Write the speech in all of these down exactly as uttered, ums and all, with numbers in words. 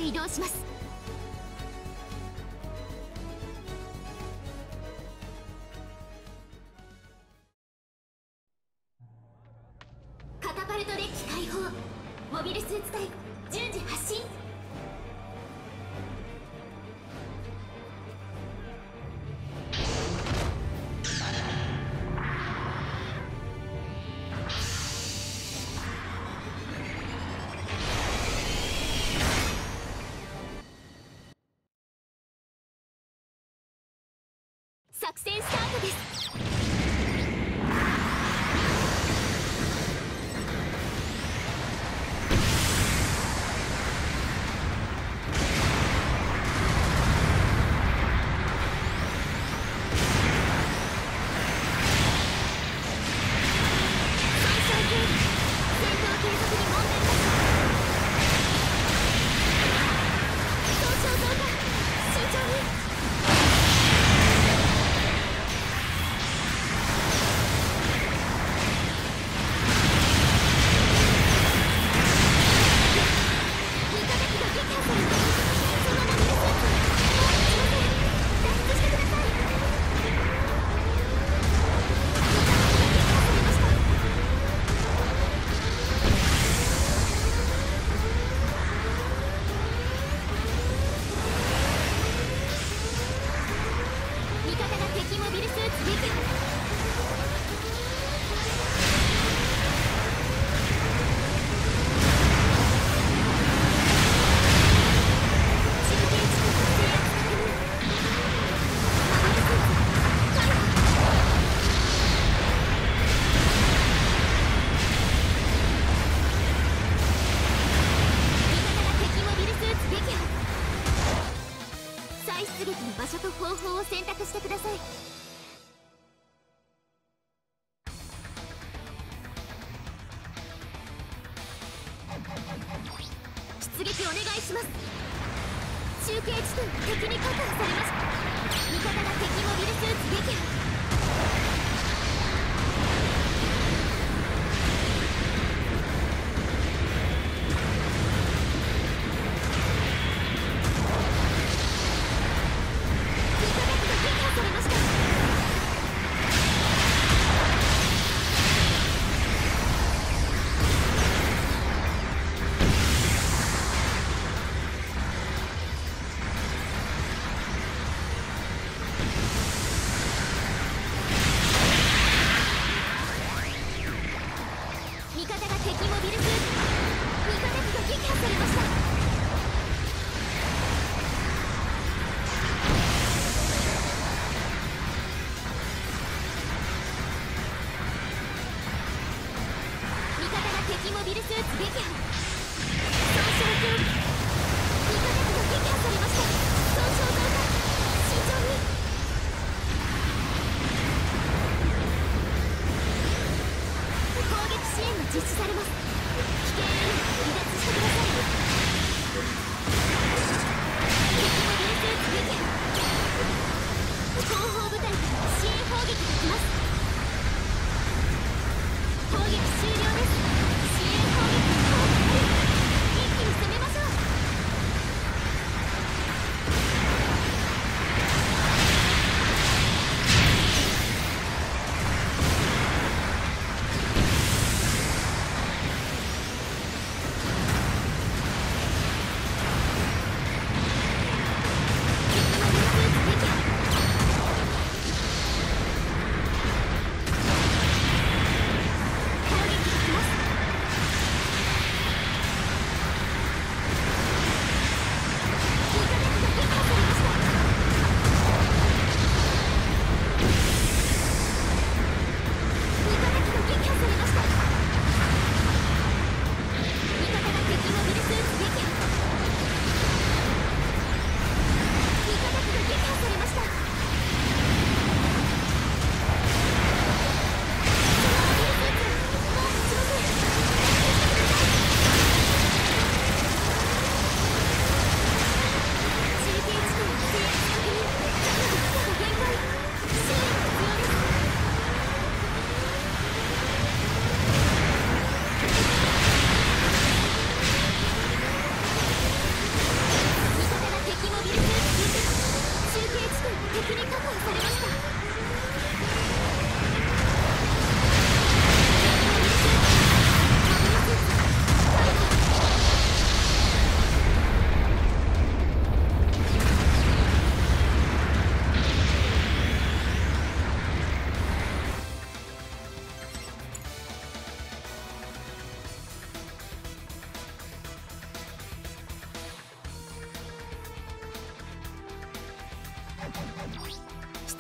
移動します。カタパルトデッキ開放。モビルスーツ隊順次発進。作戦スタートです。出撃の場所と方法を選択してください。出撃お願いします。中継地点が敵に確保されました。味方が敵モビルスーツ撃破。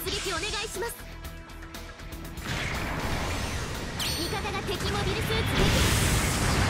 撃お願いします。味方が敵モビルスーツ撃破。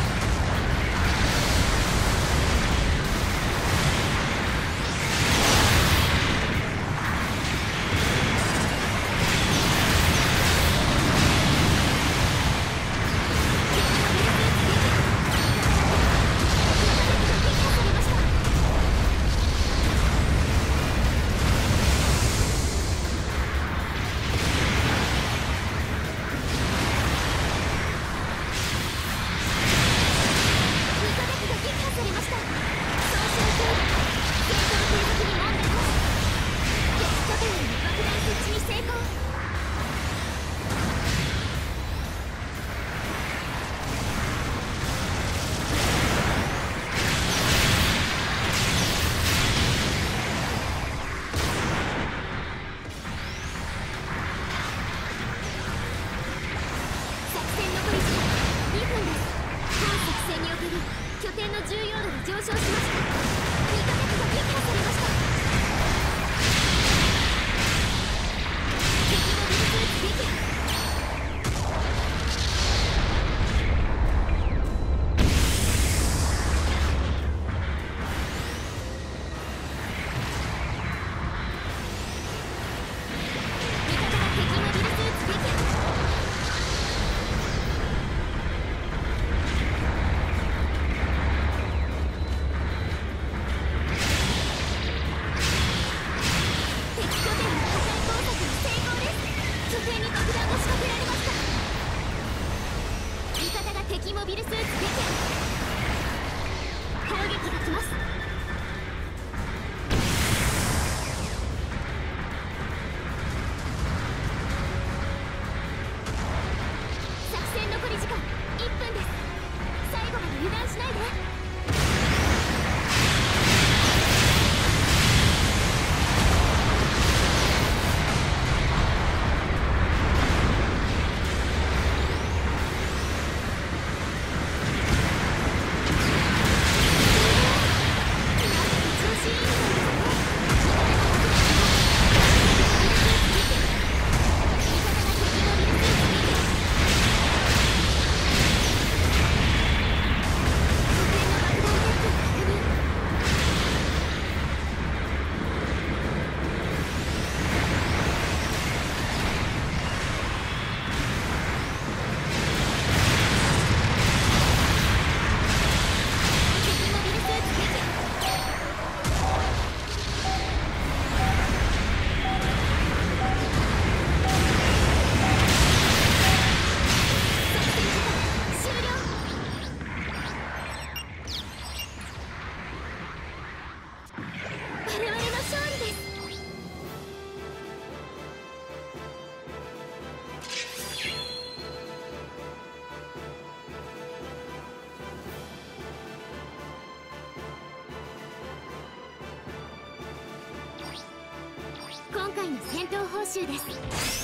拠点の重要度が上昇しました。にかげつが撃破されました。敵モビルスーツ撃破。敵モビルスーツ撃破。攻撃が来ます。作戦残り時間いっぷんです。最後まで油断しないで。今回の戦闘報酬です。